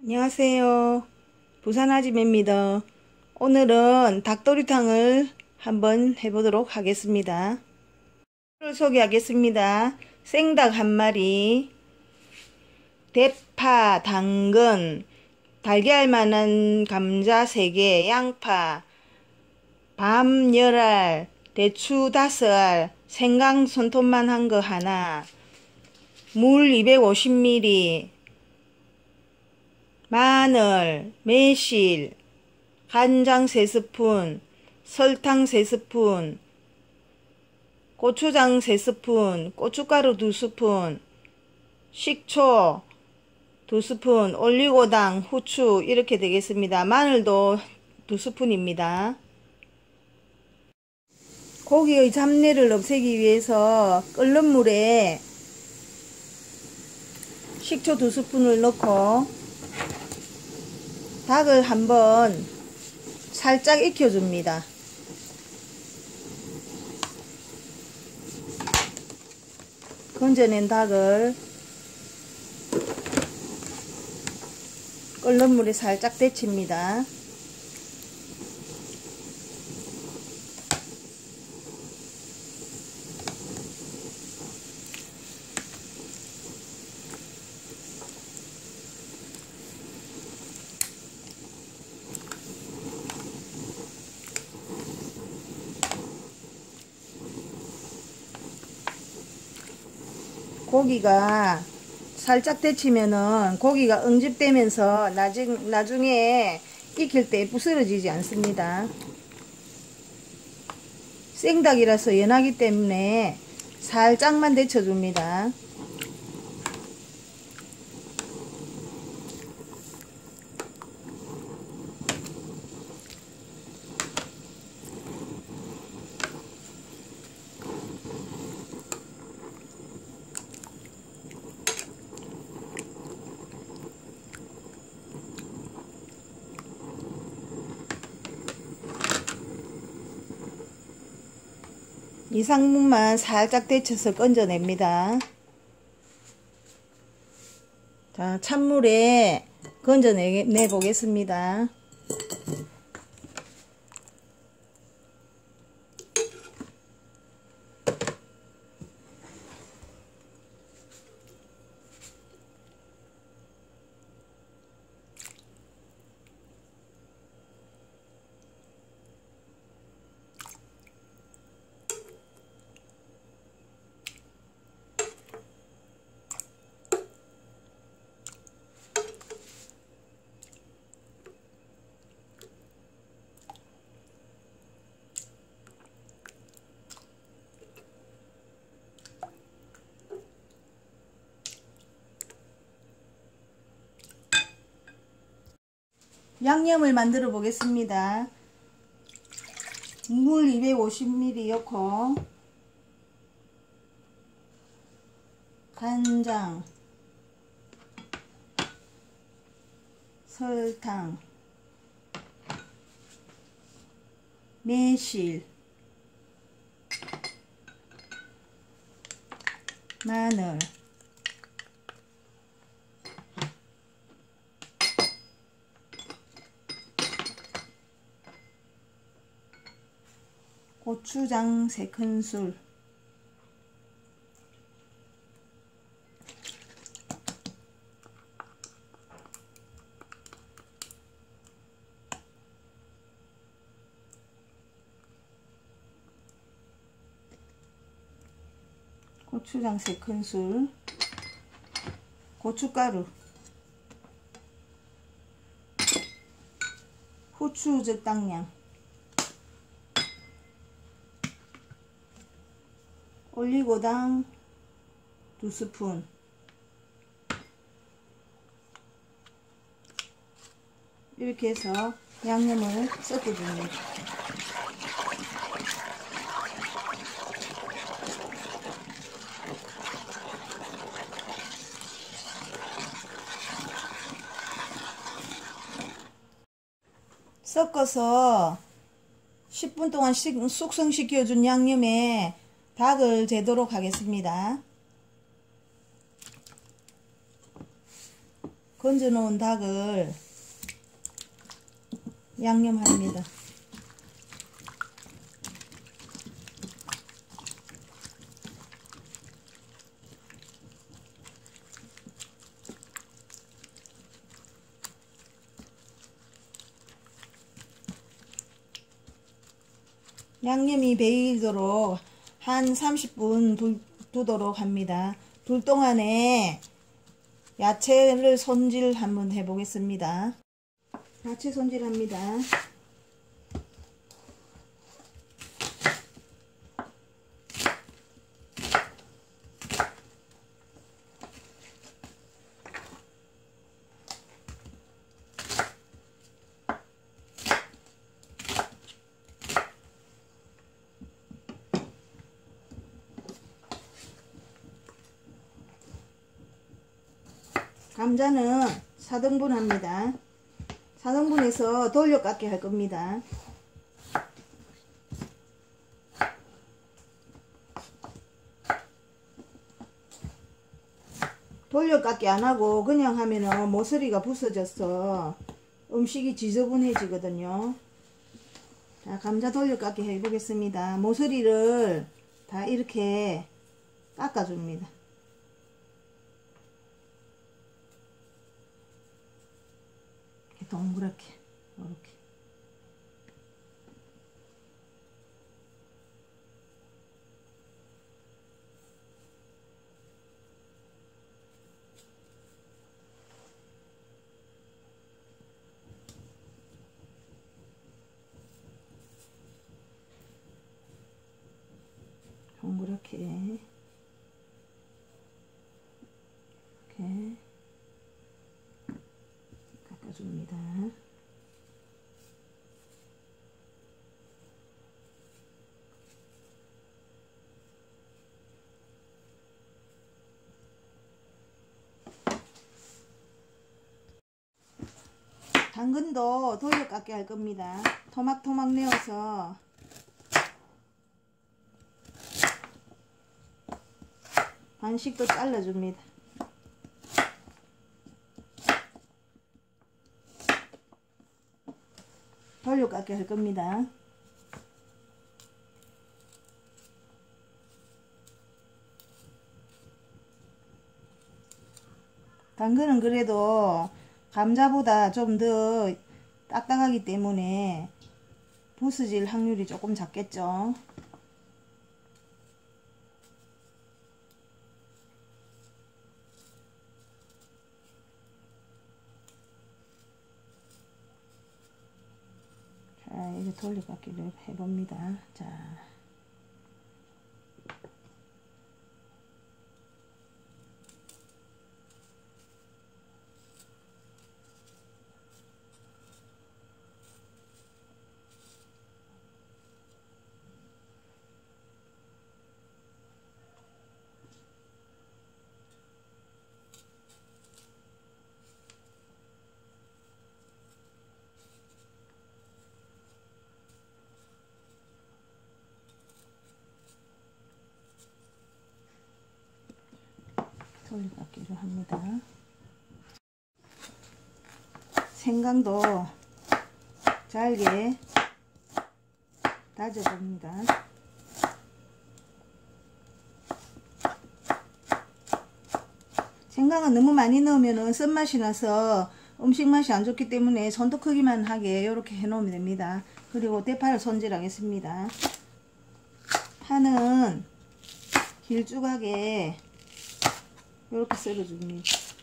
안녕하세요. 부산 아지매입니다. 오늘은 닭도리탕을 한번 해보도록 하겠습니다. 를 소개하겠습니다. 생닭 1마리, 대파, 당근, 달걀만한 감자 3개, 양파, 밤 10알, 대추 5알, 생강 손톱만 한 거 하나, 물 250ml, 마늘, 매실, 간장 3스푼, 설탕 3스푼, 고추장 3스푼, 고춧가루 2스푼, 식초 2스푼, 올리고당, 후추 이렇게 되겠습니다. 마늘도 2스푼입니다. 고기의 잡내를 없애기 위해서 끓는 물에 식초 2스푼을 넣고 닭을 한번 살짝 익혀줍니다. 건져낸 닭을 끓는 물에 살짝 데칩니다. 고기가 살짝 데치면은 고기가 응집되면서 나중에 익힐 때 부스러지지 않습니다. 생닭이라서 연하기 때문에 살짝만 데쳐줍니다. 이상분만 살짝 데쳐서 건져냅니다. 자, 찬물에 건져내 보겠습니다. 양념을 만들어 보겠습니다. 물 250ml 넣고 간장, 설탕, 매실, 마늘, 고추장 3큰술, 고추장 3큰술, 고춧가루, 후추 적당량, 올리고당 2스푼, 이렇게 해서 양념을 섞어줍니다. 섞어서 10분 동안 숙성시켜준 양념에 닭을 재도록 하겠습니다. 건져 놓은 닭을 양념합니다. 양념이 배이도록 한 30분 두도록 합니다. 둘 동안에 야채를 손질 한번 해보겠습니다. 야채 손질합니다. 감자는 4등분 합니다. 4등분해서 돌려깎기 할 겁니다. 돌려깎기 안하고 그냥 하면은 모서리가 부서져서 음식이 지저분해지거든요. 자, 감자 돌려깎기 해보겠습니다. 모서리를 다 이렇게 깎아줍니다. 동그랗게 이렇게 동그랗게 이렇게 깎아줍니다. 당근도 돌려깎기 할 겁니다. 토막토막 내어서 반씩도 잘라줍니다. 돌려깎기 할 겁니다. 당근은 그래도 감자보다 좀 더 딱딱하기 때문에 부서질 확률이 조금 작겠죠. 자, 이제 돌려깎기를 해봅니다. 자. 돌려깎기를 합니다. 생강도 잘게 다져줍니다. 생강은 너무 많이 넣으면 쓴맛이 나서 음식 맛이 안 좋기 때문에 손톱 크기만 하게 이렇게 해 놓으면 됩니다. 그리고 대파를 손질하겠습니다. 파는 길쭉하게 이렇게 썰어줍니다.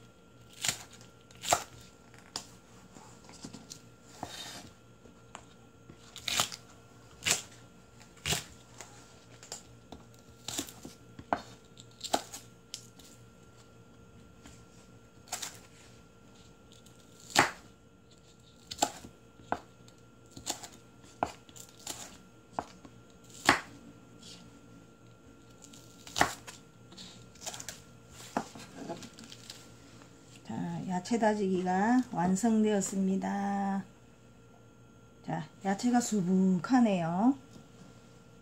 야채 다지기가 완성되었습니다. 자, 야채가 수북하네요.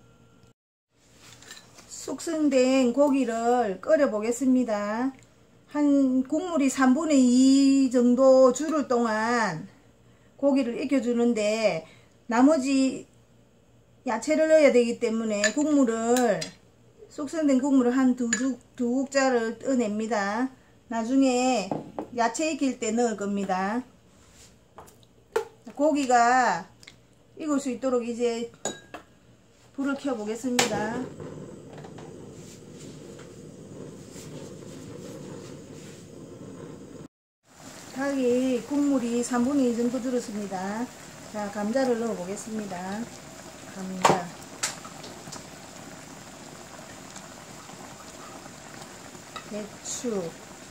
숙성된 고기를 끓여 보겠습니다. 한 국물이 3분의 2 정도 줄을 동안 고기를 익혀주는데 나머지 야채를 넣어야 되기 때문에 숙성된 국물을 한 두 국자를 떠냅니다. 나중에 야채 익힐 때 넣을 겁니다. 고기가 익을 수 있도록 이제 불을 켜 보겠습니다. 닭이 국물이 3분의 2 정도 들었습니다. 자, 감자를 넣어 보겠습니다. 감자, 배추,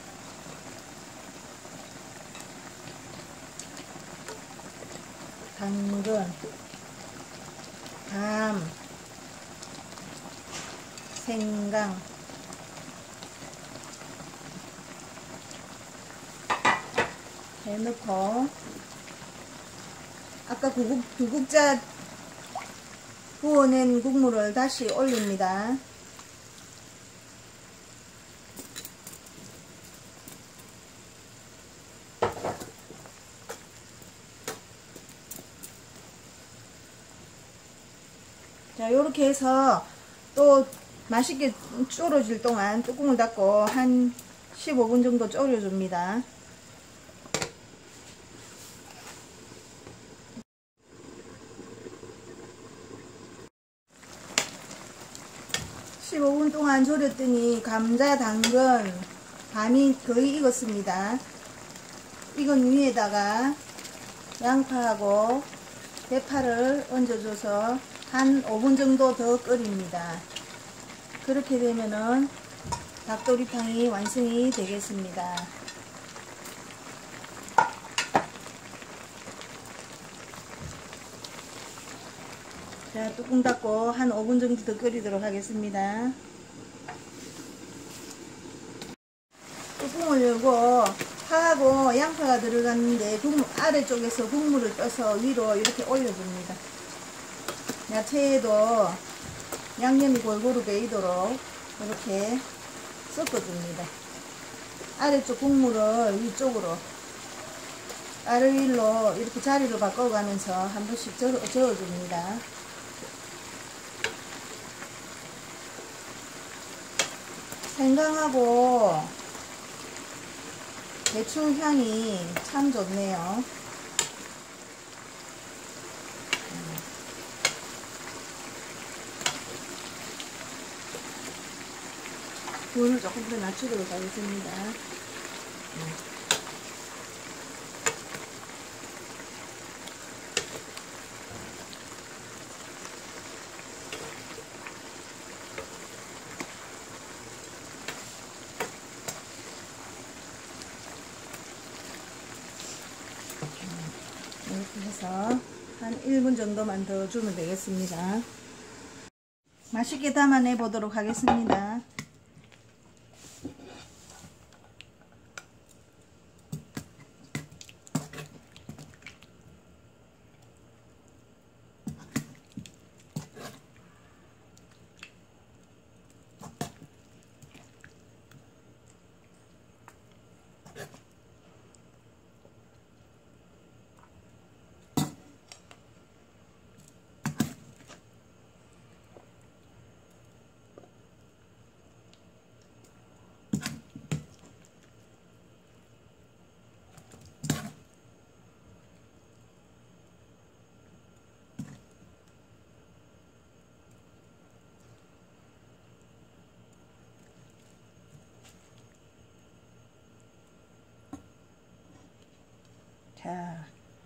당근, 밤, 생강, 해놓고 아까 두 국자 부어낸 국물을 다시 올립니다. 자, 요렇게 해서 또 맛있게 졸여질 동안 뚜껑을 닫고 한 15분 정도 졸여줍니다. 15분 동안 졸였더니 감자, 당근, 밤이 거의 익었습니다. 익은 위에다가 양파하고 대파를 얹어줘서 한 5분 정도 더 끓입니다. 그렇게 되면은 닭도리탕이 완성이 되겠습니다. 자, 뚜껑 닫고 한 5분 정도 더 끓이도록 하겠습니다. 뚜껑을 열고 파하고 양파가 들어갔는데 아래쪽에서 국물을 떠서 위로 이렇게 올려줍니다. 야채에도 양념이 골고루 배이도록 이렇게 섞어줍니다. 아래쪽 국물을 위쪽으로 아래위로 이렇게 자리를 바꿔가면서 한 번씩 저어줍니다. 생강하고 배추 향이 참 좋네요. 불을 조금 더 낮추도록 하겠습니다. 이렇게 해서 한 1분 정도만 더 주면 되겠습니다. 맛있게 담아내 보도록 하겠습니다. 자,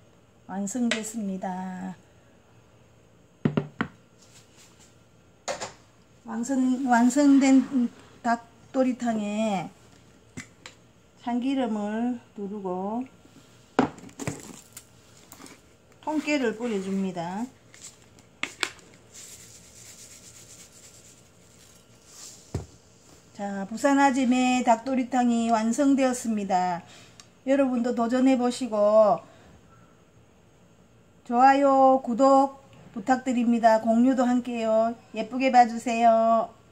완성됐습니다. 완성된 닭도리탕에 참기름을 두르고 통깨를 뿌려줍니다. 자, 부산 아짐의 닭도리탕이 완성되었습니다. 여러분도 도전해 보시고 좋아요, 구독 부탁드립니다. 공유도 함께요. 예쁘게 봐주세요.